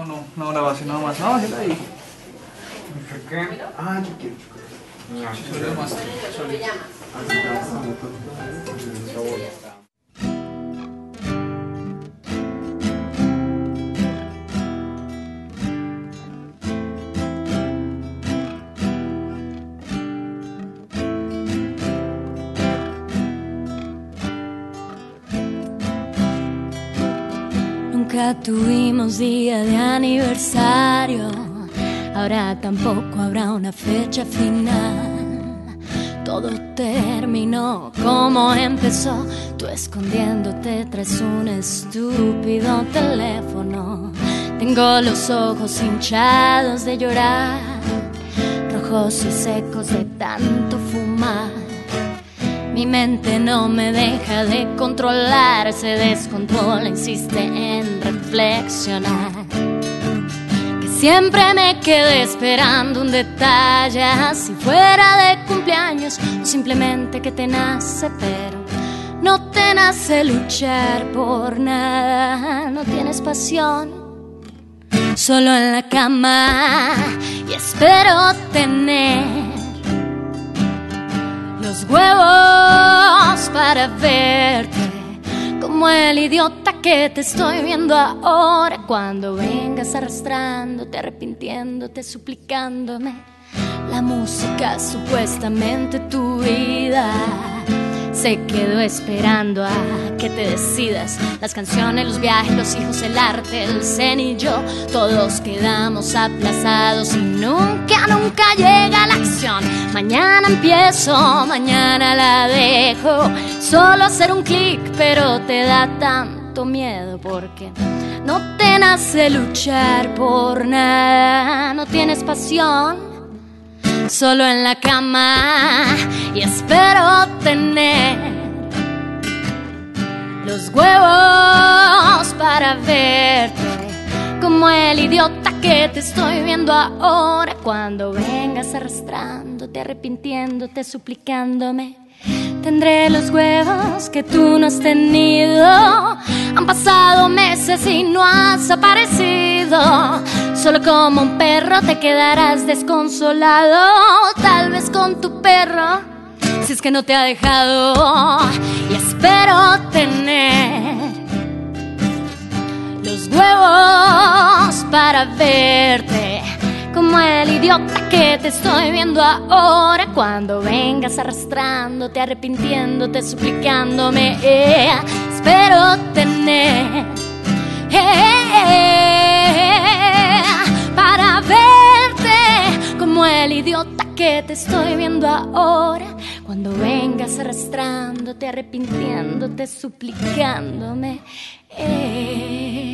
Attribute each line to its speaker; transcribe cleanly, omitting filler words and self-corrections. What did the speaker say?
Speaker 1: no grabación nada más. No, déjala ahí.
Speaker 2: ¿Qué? Ah, yo quiero.
Speaker 1: Solo más.
Speaker 3: Nunca tuvimos día de aniversario, ahora tampoco habrá una fecha final. Todo terminó como empezó, tú escondiéndote tras un estúpido teléfono. Tengo los ojos hinchados de llorar, rojos y secos de tanto fumar. Mi mente no me deja de controlar, se descontrola, insiste en reflexionar. Que siempre me quedé esperando un detalle, si fuera de cumpleaños o simplemente que te nace, pero no te nace luchar por nada, no tienes pasión. Solo en la cama y espero tener los huevos para verte como el idiota que te estoy viendo ahora. Cuando vengas arrastrándote, arrepintiéndote, suplicándome, la música supuestamente tu vida se quedó esperando a que te decidas. Las canciones, los viajes, los hijos, el arte, el zen y yo, todos quedamos aplazados y nunca llega la acción. Mañana empiezo, mañana la dejo, solo hacer un clic, pero te da tanto miedo porque no te nace luchar por nada, no tienes pasión. Solo en la cama y espero tener los huevos para verte como el idiota que te estoy viendo ahora. Cuando vengas arrastrándote, arrepintiéndote, suplicándome, tendré los huevos que tú no has tenido. Han pasado meses y no has aparecido. Solo como un perro te quedarás desconsolado, tal vez con tu perro, si es que no te ha dejado. Y espero tener los huevos para verte como el idiota que te estoy viendo ahora. Cuando vengas arrastrándote, arrepintiéndote, suplicándome, espero tener para verte como el idiota que te estoy viendo ahora. Cuando vengas arrastrándote, arrepintiéndote, suplicándome,